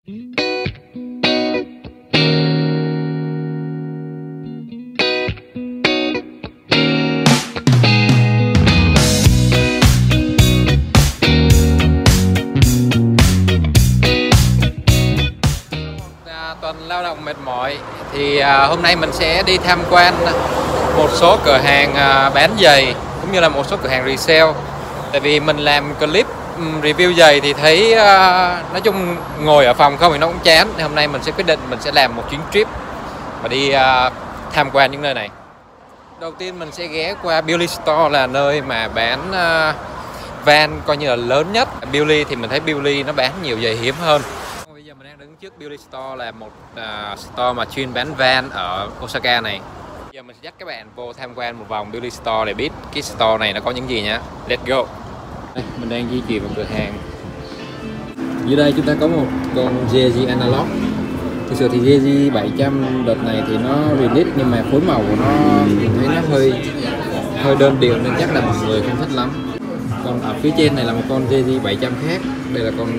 Tuần lao động mệt mỏi thì hôm nay mình sẽ đi tham quan một số cửa hàng bán giày cũng như là một số cửa hàng resale. Tại vì mình làm clip review giày thì thấy nói chung ngồi ở phòng không thì nó cũng chán. Thì hôm nay mình sẽ quyết định mình sẽ làm một chuyến trip và đi tham quan những nơi này. Đầu tiên mình sẽ ghé qua Beauty Store, là nơi mà bán van coi như là lớn nhất. Beauty thì mình thấy Beauty nó bán nhiều giày hiếm hơn. Bây giờ mình đang đứng trước Beauty Store, là một store mà chuyên bán van ở Osaka này. Giờ mình sẽ dắt các bạn vô tham quan một vòng Beauty Store để biết cái store này nó có những gì nhé. Let's go. Đây, mình đang di chuyển vào cửa hàng. Dưới đây chúng ta có một con JG Analog. Thực sự thì JG 700 đợt này thì nó release nhưng mà phối màu của nó mình thấy nó hơi đơn điệu nên chắc là mọi người không thích lắm. Còn ở phía trên này là một con JG 700 khác. Đây là con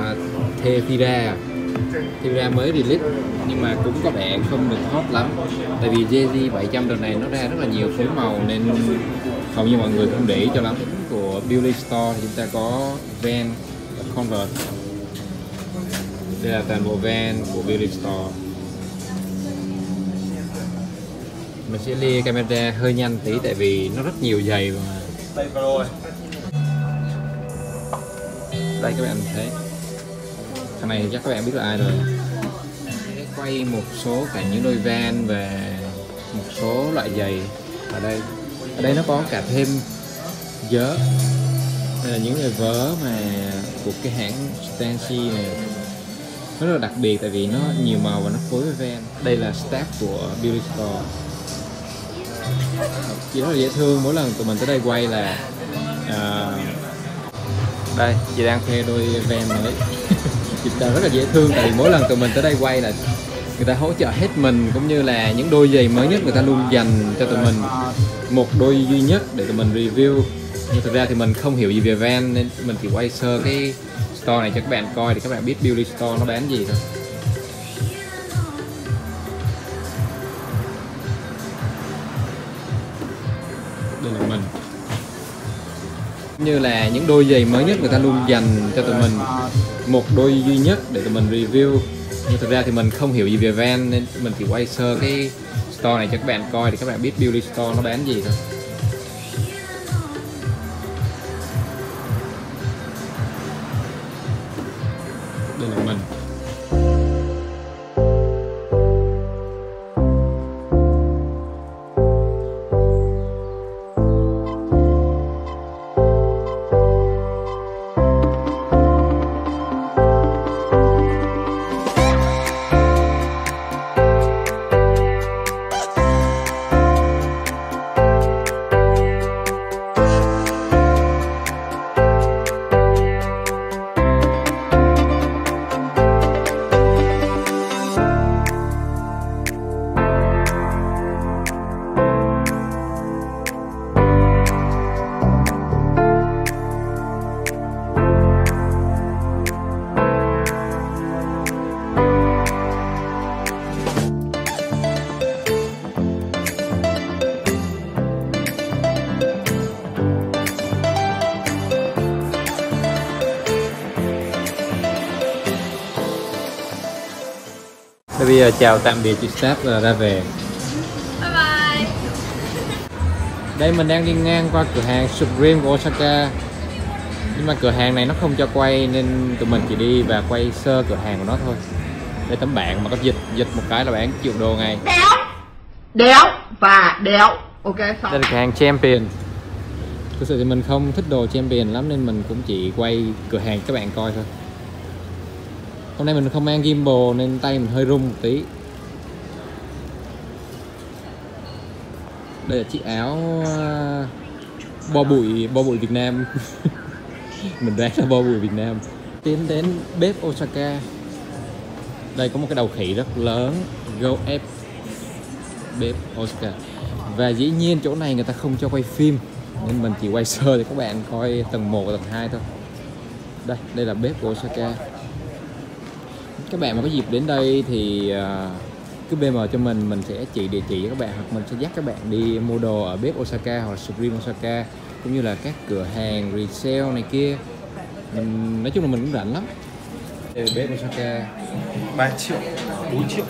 Thevira mới release nhưng mà cũng có vẻ không được hot lắm. Tại vì JG 700 đợt này nó ra rất là nhiều phối màu nên hầu như mọi người không để ý cho lắm. Của Beauty Store thì chúng ta có Van và Converse. Đây là toàn bộ van của Beauty Store. Mình sẽ lia camera hơi nhanh tí tại vì nó rất nhiều giày mà. Đây các bạn thấy. Thằng này chắc các bạn biết là ai rồi. Sẽ quay một số cả những đôi van và một số loại giày ở đây. Ở đây nó có cả thêm vớ. Đây là những cái vớ mà của cái hãng Stancy này. Nó rất là đặc biệt tại vì nó nhiều màu và nó phối với van. Đây là staff của Beauty Store. Chị rất là dễ thương, mỗi lần tụi mình tới đây quay là đây, chị đang thuê đôi van mới. Chị ta rất là dễ thương tại vì mỗi lần tụi mình tới đây quay là người ta hỗ trợ hết mình, cũng như là những đôi giày mới nhất người ta luôn dành cho tụi mình một đôi duy nhất để tụi mình review. Nhưng thực ra thì mình không hiểu gì về van nên mình chỉ quay sơ cái store này cho các bạn coi để các bạn biết Beauty Store nó bán gì thôi. Đây là mình. Như là những đôi giày mới nhất người ta luôn dành cho tụi mình một đôi duy nhất để tụi mình review. Nhưng thực ra thì mình không hiểu gì về van nên mình chỉ quay sơ cái store này cho các bạn coi để các bạn biết Beauty Store nó bán gì thôi. Đây là mình. Bây giờ chào tạm biệt chị staff và ra về. Bye bye. Đây mình đang đi ngang qua cửa hàng Supreme của Osaka. Nhưng mà cửa hàng này nó không cho quay nên tụi mình chỉ đi và quay sơ cửa hàng của nó thôi. Đây tấm bảng mà có dịch một cái là bán triệu đô ngay. Đéo và đéo. Ok xong. Đây là cửa hàng Champion. Thực sự thì mình không thích đồ Champion lắm nên mình cũng chỉ quay cửa hàng cho các bạn coi thôi. Hôm nay mình không mang gimbal nên tay mình hơi rung một tí. Đây là chiếc áo bo bụi Việt Nam. Mình đoán là bo bụi Việt Nam. Tiến đến bếp Osaka. Đây có một cái đầu khỉ rất lớn, GoF bếp Osaka. Và dĩ nhiên chỗ này người ta không cho quay phim nên mình chỉ quay sơ để các bạn coi tầng 1 và tầng 2 thôi. Đây là bếp của Osaka. Các bạn mà có dịp đến đây thì cứ BM cho mình sẽ chỉ địa chỉ cho các bạn, hoặc mình sẽ dắt các bạn đi mua đồ ở bếp Osaka hoặc là Supreme Osaka, cũng như là các cửa hàng resale này kia. Mình nói chung là mình cũng rảnh lắm. Đây là bếp Osaka 3 triệu, 4 triệu.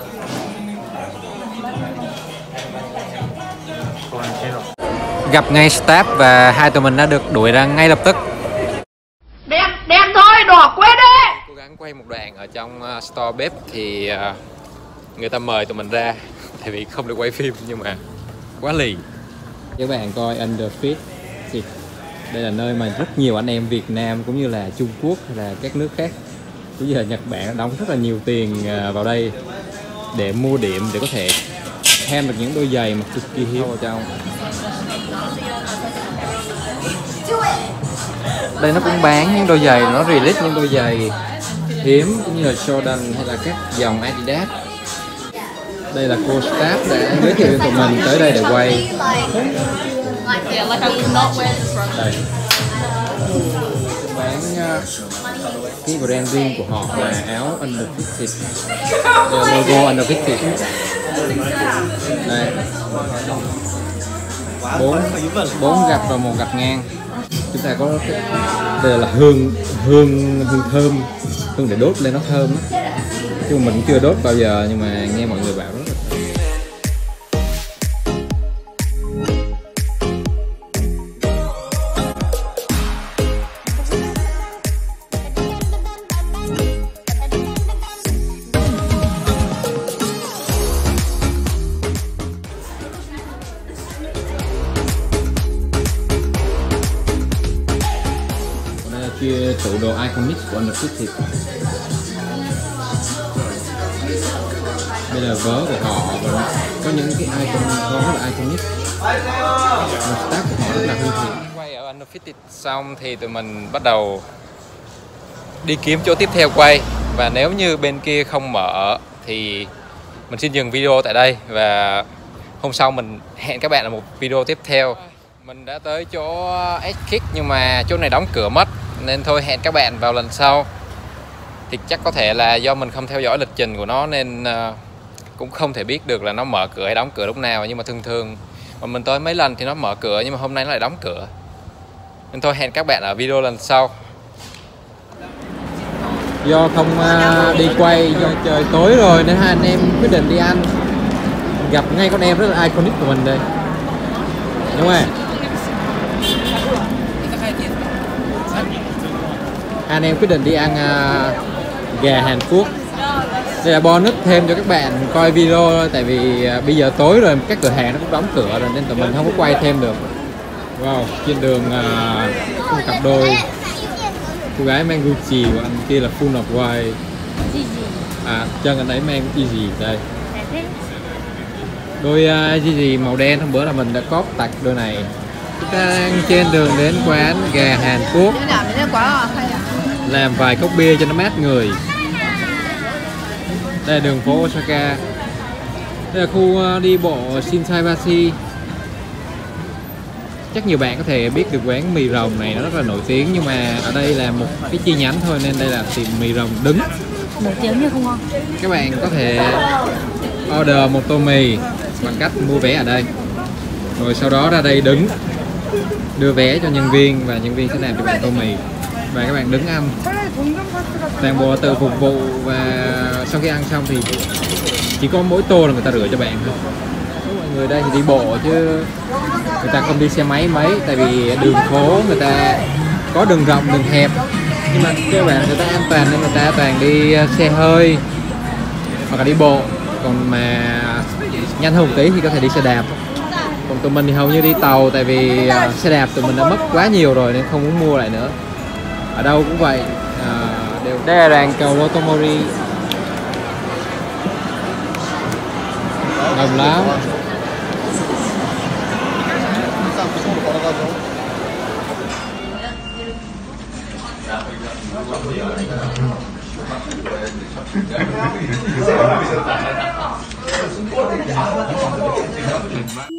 Gặp ngay staff và hai tụi mình đã được đuổi ra ngay lập tức. Đen thôi, đỏ quên đi. Cố gắng quay một đoạn ở trong store bếp thì người ta mời tụi mình ra, tại vì không được quay phim nhưng mà quá lì. Các bạn coi Underfit thì đây là nơi mà rất nhiều anh em Việt Nam cũng như là Trung Quốc hay là các nước khác cũng như là Nhật Bản đóng rất là nhiều tiền vào đây để mua điểm để có thể thêm được những đôi giày mà cực kỳ hiếm vào trong. Đây nó cũng bán những đôi giày, nó release những đôi giày hiếm cũng như là Jordan hay là các dòng Adidas. Đây là cô staff đã giới thiệu cho tụi mình tới đây để quay. Đây. Bán cái brand riêng của họ là áo Underfitted, logo Underfitted. Đây. 4 gạch và 1 gạch ngang. Chúng ta có đây là hương thơm, hương để đốt lên nó thơm á. Chứ mình cũng chưa đốt bao giờ nhưng mà nghe mọi người bảo rất là thơm. Kia tủ đồ iconic của Underfitted. Đây là vớ của họ và có những cái icon rất là iconic. Staff của họ rất là thân thiện. Quay ở Underfitted xong thì tụi mình bắt đầu đi kiếm chỗ tiếp theo quay, và nếu như bên kia không mở thì mình xin dừng video tại đây và hôm sau mình hẹn các bạn ở một video tiếp theo. Mình đã tới chỗ S-Kick nhưng mà chỗ này đóng cửa mất nên thôi hẹn các bạn vào lần sau. Thì chắc có thể là do mình không theo dõi lịch trình của nó nên cũng không thể biết được là nó mở cửa hay đóng cửa lúc nào, nhưng mà thường mà mình tới mấy lần thì nó mở cửa nhưng mà hôm nay nó lại đóng cửa. Nên thôi hẹn các bạn ở video lần sau. Do không đi quay, do trời tối rồi nên hai anh em quyết định đi ăn. Gặp ngay con em rất là iconic của mình đây, đúng không? Anh em quyết định đi ăn gà Hàn Quốc. Đây là bonus thêm cho các bạn coi video, tại vì bây giờ tối rồi các cửa hàng nó cũng đóng cửa rồi nên tụi mình không có quay thêm được. Wow, trên đường có một cặp đôi, cô gái mang Gucci và anh kia là full of white. Chân anh ấy mang Yeezy đây. Đôi Yeezy màu đen hôm bữa là mình đã cóp tặng đôi này. Chúng ta đang trên đường đến quán gà Hàn Quốc làm vài cốc bia cho nó mát người. Đây là đường phố Osaka. Đây là khu đi bộ Shinsaibashi. Chắc nhiều bạn có thể biết được quán mì rồng này, nó rất là nổi tiếng, nhưng mà ở đây là một cái chi nhánh thôi nên đây là tiệm mì rồng đứng. Nổi tiếng nhưng không ngon. Các bạn có thể order một tô mì bằng cách mua vé ở đây, rồi sau đó ra đây đứng đưa vé cho nhân viên và nhân viên sẽ làm cho bạn tô mì và các bạn đứng ăn. Toàn bộ tự phục vụ, và sau khi ăn xong thì chỉ có mỗi tô là người ta rửa cho bạn thôi. Mọi người đây thì đi bộ chứ người ta không đi xe máy mấy, tại vì đường phố người ta có đường rộng đường hẹp, nhưng mà cơ bản người ta an toàn nên người ta toàn đi xe hơi hoặc là đi bộ. Còn mà nhanh hơn một tí thì có thể đi xe đạp. Còn tụi mình thì hầu như đi tàu, tại vì xe đạp tụi mình đã mất quá nhiều rồi nên không muốn mua lại nữa. Ở đâu cũng vậy. Đây là đoàn cầu Rotomori. Đông lắm.